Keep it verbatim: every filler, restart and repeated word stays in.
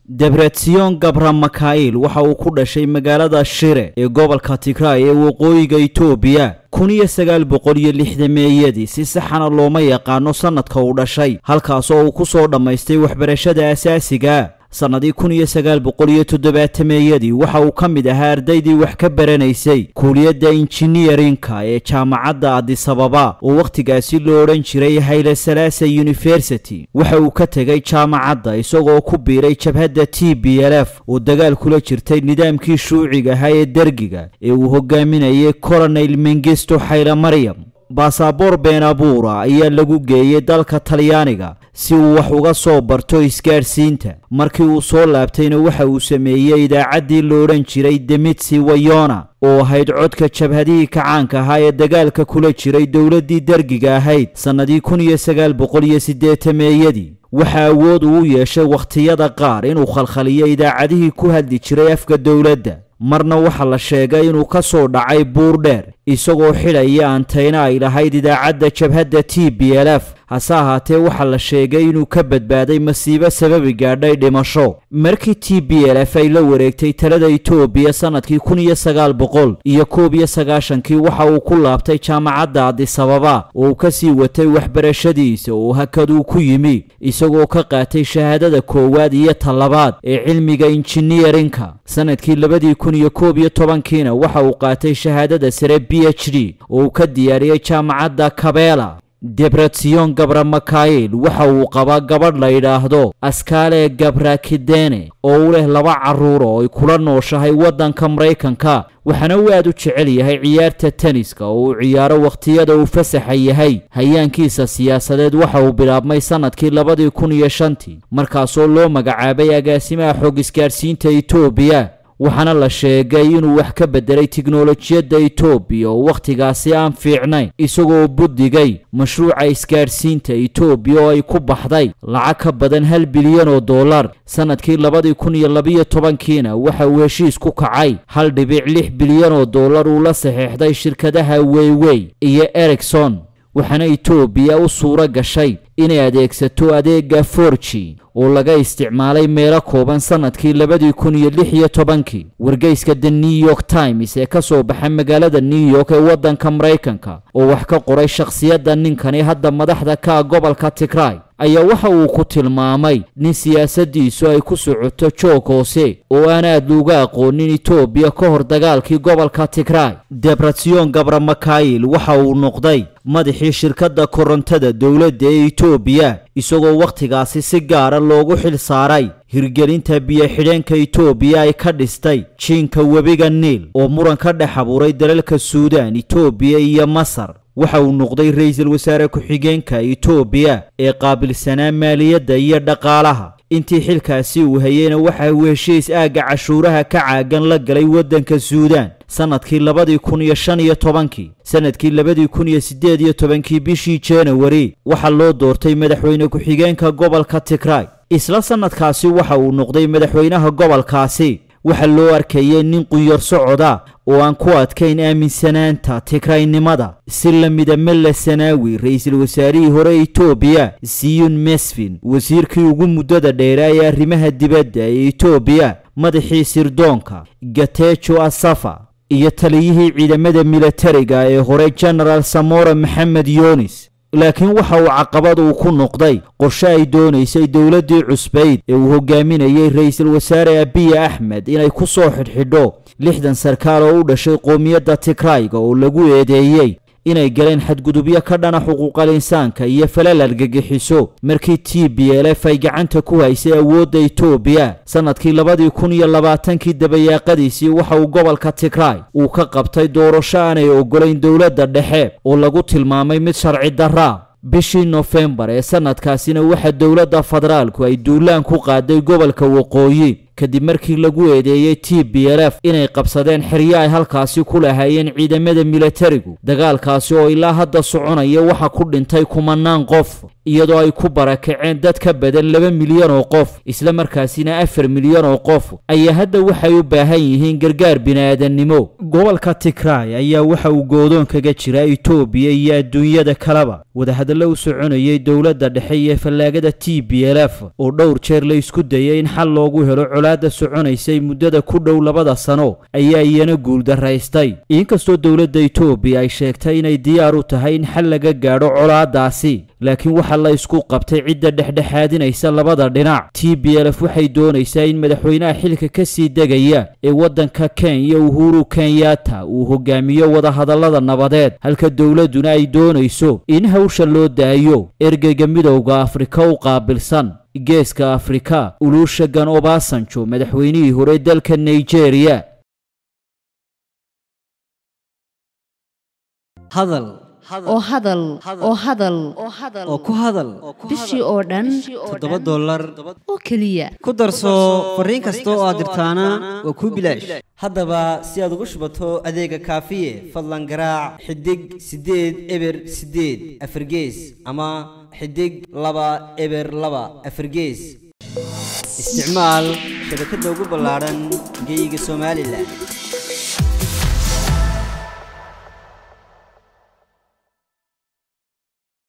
Debretsion Gabra Makail waxa uu ku dhashay magaalada Shire ee gobolka Tigray ee waqooyiga Itoobiya kun iyo sagaal boqol iyo lixdan si saxana looma yaqaano sanadka uu dhashay halkaas oo uu ku soo dhamaystay waxbarashada asaasiga sanadii kun iyo sagaal boqol iyo toddobaatan waxa uu ka mid ahaa ardaydii wax ka baranaysay kulliyadda engineering-ka ee jaamacadda Addis Ababa oo waqtigaasi loo oran jiray Haile Selassie University waxa uu ka tagay jaamacadda isagoo ku biiray jabhadda T B L F oo dagaal kula jirtay nidaamkii shuuciga ahaa ee dergiga ee uu hogaaminayay Colonel Mengistu Haile Mariam baasaboor been abuura ayaa lagu geeyay dalka Talyaaniga si uu wax uga soo barto isgaarsiinta markii uu soo laabtayna waxa uu sameeyay idaacaddii loo oran jiray Demitsi Wayona oo ahayd codka jabhadii kacaanka ahaa ee dagaalka kula jiray dowladdii dergiga ahayd sanadii kun iyo sagaal boqol iyo siddeetan waxa awood uu yeeshay waqtiyada qaar inuu khalkhaliyo idaacadihii ku hadli jiray afka dowladda marna waxa la sheegay inuu ka soo dhacay buur dheer isagoo xilaya antayna ay lahayd idaacadda jabhadda T B L F hase ahaatee waxa la sheegay inuu ka badbaaday masiibo sababi gaadhay dhimasho markii T B L F ay la wareegtay talada Itoobiya sanadkii kun iyo sagaal boqol iyo koob iyo sagaashan waxa uu ku laabtay jaamacadda Addis Ababa oo ka sii watay waxbarashadiisa oo hakadu ku yimi isagoo ka qaatay shahaadada koowaad iyo talabaad ee cilmiga engineering-ka sanadkii labadii kun iyo koob iyo toban-kiina waxa uu qaatay shahaadada sare P H D oo ka diyaariyay jaamacadda Kabela Debretsion Gabra Makail waxa uu qabaa gabadh la yiraahdo Askale Gabra Kidene oo leh laba caruur oo ay kula nooshahay wadanka Mareykanka waxana uu aad u jecel yahay ciyaarta tenniska oo uu ciyaaro waqtiyada uu fasaxa yahay hayaankiisa siyaasadeed waxa uu bilaabmay sanadkii labadii kun iyo shan markaas oo loo magacaabay agaasimaha xog isgaarsiinta Itoobiya waxana la sheegay inuu wax ka bedelay tiknoolajiyadda Itoobiya oo waqtigaasi aan fiicnayn isagoo budigay mashruuca isgaarsiinta Itoobiya oo ay ku baxday lacag ka badan hal bilyan oo dollar sanadkii labadii kun iyo laba iyo toban-kiina waxa uu heshiis ku kacay hal dhibic lix bilyan oo dollar uu la saxiixday shirkadaha Huawei iyo Ericsson waxana Itoobiya u suura gashay inay adeegsato adeega four G oo laga isticmaalay meelo kooban sanadkii labadii kun iyo lix iyo toban wargeyska The New York Times ee ka soo baxay magaalada New York ee wadanka Mareykanka oo wax ka qoray shakhsiyadda ninkani hadda madaxda ka gobolka Tigray ayaa waxa uu ku tilmaamay nin siyaasadiisu ay ku socoto joog hoose oo aan aad looga aqoonin Itoobiya ka hor dagaalkii gobolka Tigray Debretsion Gabra Makail waxa uu noqday madaxii shirkadda korontada dowladda ee Itoobiya isagoo waqtigaasi si gaar ah loogu xil saaray hirgelinta biyo xidheenka Itoobiya ay ka dhistay jiinka webiga Niil oo muran ka dhex abuuray dalalka Suudaan Itoobiya iyo Masar waxa uu noqday ra'iisul wasaare ku-xigeenka Itoobiya ee qaabilsanaa maaliyadda iyo dhaqaalaha intii xilkaasi uu hayayna waxa uu heshiis aaga cashuuraha ka caagan la galay wadanka Suudaan sanadkii labadii kun iyo shan iyo toban sanadkii labadii kun iyo siddeed iyo toban bishii January waxa loo doortay madaxweyne ku-xigeenka gobolka Tigray isla sanadkaasi waxa uu noqday madaxweynaha gobolkaasi waxa loo arkayay nin quyar socoda oo aan ku adkayn aaminsanaanta Tigraynimada si la mid ah Mele Zenawi ra'iisul wasaarihii hore Itoobiya Ziyun Mesfin wasiirkii ugu muddada dheer ee arrimaha dibadda ee Itoobiya madaxii sirdoonka Getachew Asafa iyo taliyihii ciidamada militariga ee hore General Samora Maxamed Yunis laakiin waxa uu caqabad uu ku noqday qorshe ay doonaysay dowladdii cusbayd ee uu hogaaminayay ra'iisul wasaare Abiy Ahmed inay ku soo xidhxidho lixdan sarkaal oo u dhashay qoomiyadda Tigrayga oo lagu eedeeyay inay galeen xadgudubyo ka dhana xuquuqal insaanka iyo falal argagixiso markii T B L F ay gacanta ku haysay awoodda Itoobiya sanadkii labadii kun iyo labaatan dabayaaqadiisii waxa uu gobolka Tigray uu ka qabtay doorasho aanay ogolayn dowladda dhexe oo lagu tilmaamay mid sharci darra bishii November ee sanadkaasina waxa dowladda federaalku ay duulaan ku qaaday gobolka waqooyi kadib markii lagu eedeeyay T B L F inay qabsadeen xeryo ay halkaasi ku lahaayeen ciidamada militarigu. dagaalkaasi oo ilaa hadda soconaya waxa ku dhintay kumanaan qof iyadoo ay ku barakaceen dad ka badan laba milyan oo qof, isla markaasina afar milyan oo qof ayaa hadda waxay u baahan yihiin gargaar bini'aadanimo. gobolka Tigray ayaa waxa uu goodoon kaga jira Itoobiya iyo adduunyada kaleba. wadahadallo u soconayay dowladda dhexe iyo fallaagada T B L F oo dhowr jeer la isku dayay in xal loogu helo colaadda soconaysay muddada ku dhow labada sano ayaa iyana guul daraystay. inkastoo dowladda Itoobiya ay sheegtay inay diyaar u tahay in xal laga gaadho colaaddaasi, laakiin waxa la isku qabtay cidda dhexdhexaadinaysa labada dhinac. T B L F waxay doonaysaa in madaxweynaha xilka ka sii degaya ee waddanka Kenya Uhuru Kenyatta uu hogaamiyo wadahadallada nabadeed, halka dowladduna ay doonayso in hawsha loo daayo ergeyga midowga Afrika u qaabilsan geeska Afrika Olusegun Obasanjo, madaxweynihii hore dalka Nigeria. hadal oo hadal oo hadal oo ku hadal bishii oo dhan toddoba dollar oo kaliya ku darso fariin kasta oo aad dirtaana waa ku bilaash. haddaba si aad ugu shubato adeega kaafiye fadlan garaac xidig sideed eber sideed afargees ama xidig laba eber laba afargees. isticmaal shabakadda ugu ballaaran geyga Soomaaliland.